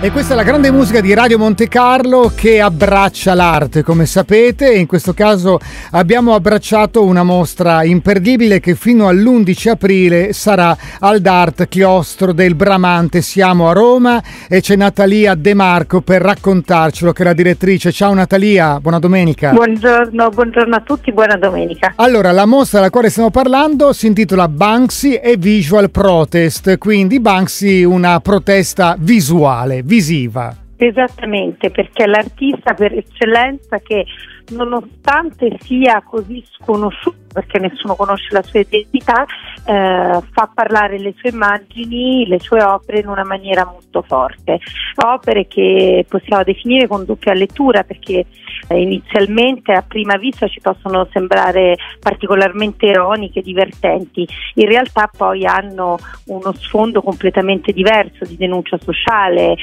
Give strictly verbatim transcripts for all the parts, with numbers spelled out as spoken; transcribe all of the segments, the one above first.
E questa è la grande musica di Radio Monte Carlo che abbraccia l'arte, come sapete, e in questo caso abbiamo abbracciato una mostra imperdibile che fino all'undici aprile sarà al DART Chiostro del Bramante. Siamo a Roma e c'è Natalia De Marco per raccontarcelo, che è la direttrice. Ciao Natalia, buona domenica. Buongiorno, buongiorno a tutti, buona domenica. Allora, la mostra della quale stiamo parlando si intitola Banksy e Visual Protest, quindi Banksy una protesta visuale, visiva. Esattamente, perché è l'artista per eccellenza che, nonostante sia così sconosciuto, perché nessuno conosce la sua identità, eh, fa parlare le sue immagini, le sue opere in una maniera molto forte. Opere che possiamo definire con doppia lettura, perché eh, inizialmente a prima vista ci possono sembrare particolarmente ironiche, divertenti, in realtà poi hanno uno sfondo completamente diverso di denuncia sociale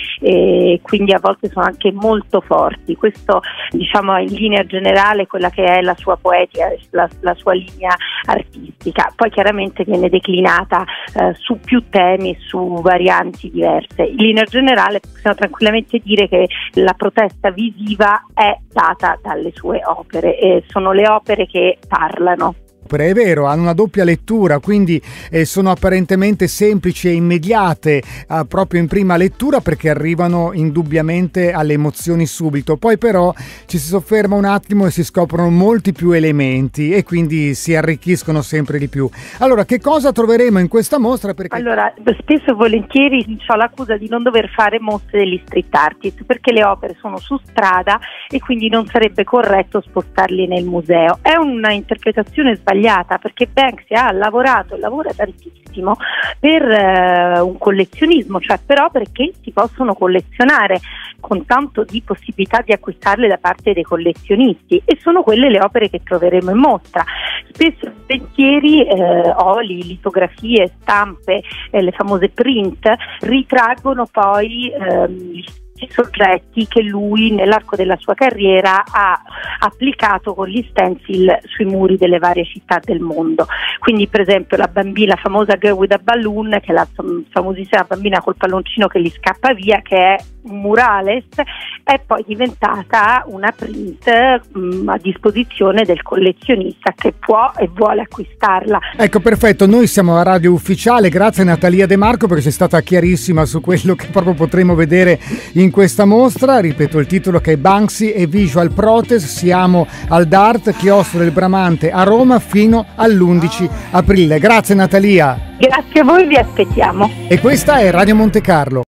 e quindi a volte sono anche molto forti. Questo, diciamo, in linea generale quella che è la sua poetica, la, la sua linea artistica. Poi chiaramente viene declinata eh, su più temi e su varianti diverse. In linea generale possiamo tranquillamente dire che la protesta visiva è data dalle sue opere e sono le opere che parlano. È vero, hanno una doppia lettura, quindi eh, sono apparentemente semplici e immediate eh, proprio in prima lettura, perché arrivano indubbiamente alle emozioni subito. Poi però ci si sofferma un attimo e si scoprono molti più elementi e quindi si arricchiscono sempre di più. Allora, che cosa troveremo in questa mostra? Perché... Allora, spesso e volentieri ho l'accusa di non dover fare mostre degli street artist, perché le opere sono su strada e quindi non sarebbe corretto spostarli nel museo. È una interpretazione sbagliata, perché Banksy ha lavorato e lavora tantissimo per eh, un collezionismo, cioè per opere che si possono collezionare, con tanto di possibilità di acquistarle da parte dei collezionisti, e sono quelle le opere che troveremo in mostra. Spesso pensieri, eh, oli, litografie, stampe, eh, le famose print ritraggono poi ehm, soggetti che lui nell'arco della sua carriera ha applicato con gli stencil sui muri delle varie città del mondo. Quindi per esempio la bambina, la famosa Girl with a Balloon, che è la famosissima bambina col palloncino che gli scappa via, che è un murales, è poi diventata una print mh, a disposizione del collezionista che può e vuole acquistarla. Ecco, perfetto, noi siamo a Radio Ufficiale, grazie a Natalia De Marco perché sei stata chiarissima su quello che proprio potremo vedere in questa mostra. Ripeto il titolo, che è Banksy e Visual Protest. Siamo al DART Chiostro del Bramante a Roma fino all'undici aprile. Grazie Natalia. Grazie a voi, vi aspettiamo. E questa è Radio Monte Carlo.